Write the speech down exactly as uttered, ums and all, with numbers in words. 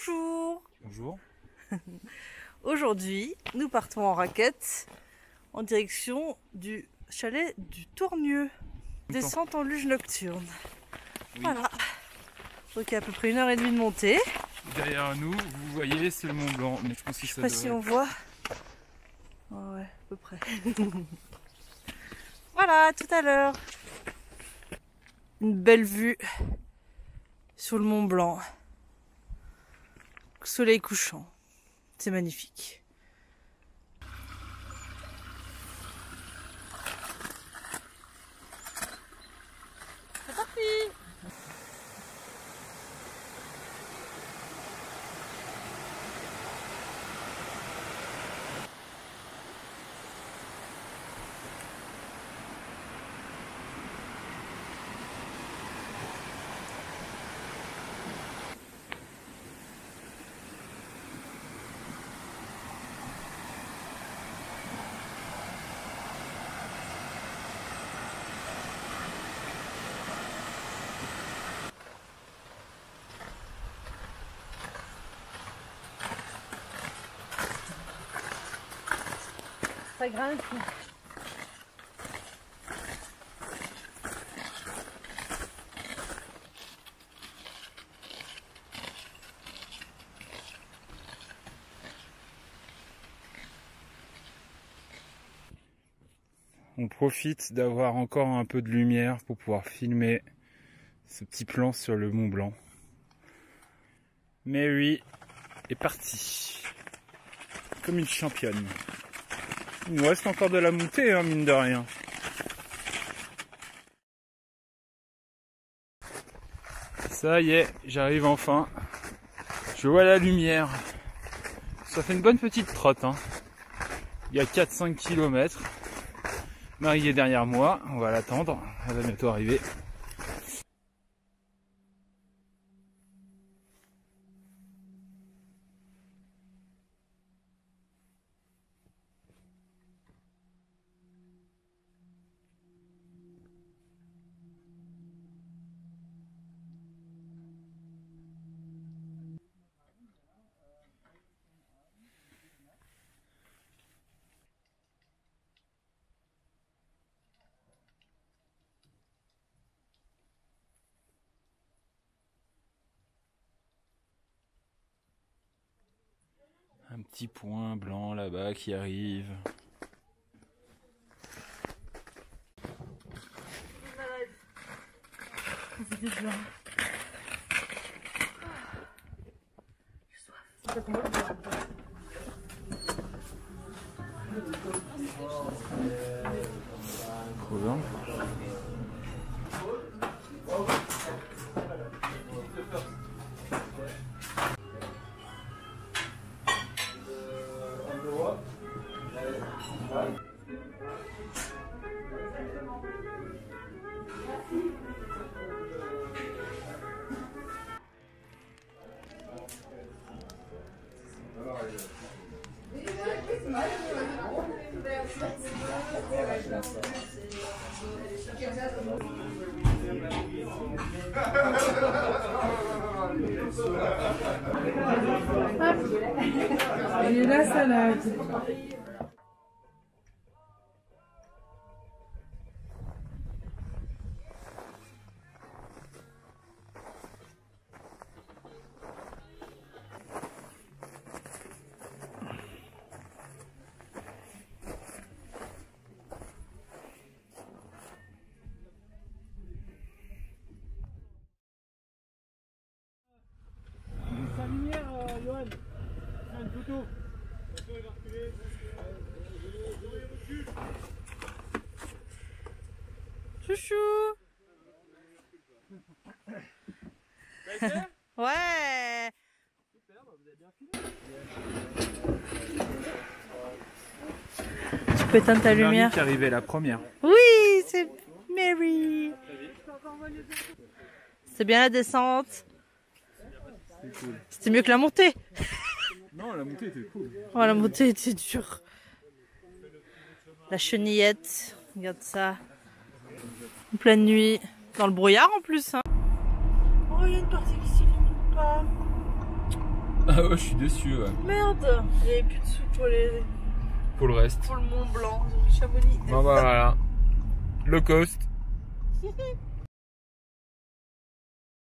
Bonjour. Bonjour. Aujourd'hui, nous partons en raquette en direction du chalet du Tournieu. Descente en luge nocturne. Oui. Voilà. Donc il y a à peu près une heure et demie de montée. Derrière nous, vous voyez, c'est le Mont Blanc. Mais je pense que Je sais ça pas devrait... si on voit. Oh ouais, à peu près. Voilà, à tout à l'heure. Une belle vue sur le Mont Blanc. Soleil couchant. C'est magnifique. C'est parti! Ça grimpe. On profite d'avoir encore un peu de lumière pour pouvoir filmer ce petit plan sur le Mont Blanc. Mary est partie. Comme une championne. Il nous reste encore de la montée, hein, mine de rien. Ça y est, j'arrive enfin. Je vois la lumière. Ça fait une bonne petite trotte, hein. Il y a quatre cinq kilomètres. Marie est derrière moi, on va l'attendre. Elle va bientôt arriver. Un petit point blanc là-bas qui arrive. C'était blanc. J'ai soif. Trop bien. Et la salade. Sa lumière, euh, Johan. Un photo. Chouchou. Ouais. Super, bah vous avez bien filmé. Tu peux éteindre ta lumière. Marie qui arrivait la première. Oui, c'est Mary. C'est bien la descente. C'est cool. C'était mieux que la montée. Non, la montée était cool. Oh, la montée était dure. La chenillette, regarde ça. En pleine nuit, dans le brouillard en plus. Hein. Oh, il y a une partie qui s'illumine pas. Ah ouais, je suis déçu, ouais. Merde, il n'y avait plus de sous pour, les... Pour le reste. pour le Mont Blanc. Ils ont mis Chamonix. Bon bah voilà. Low cost.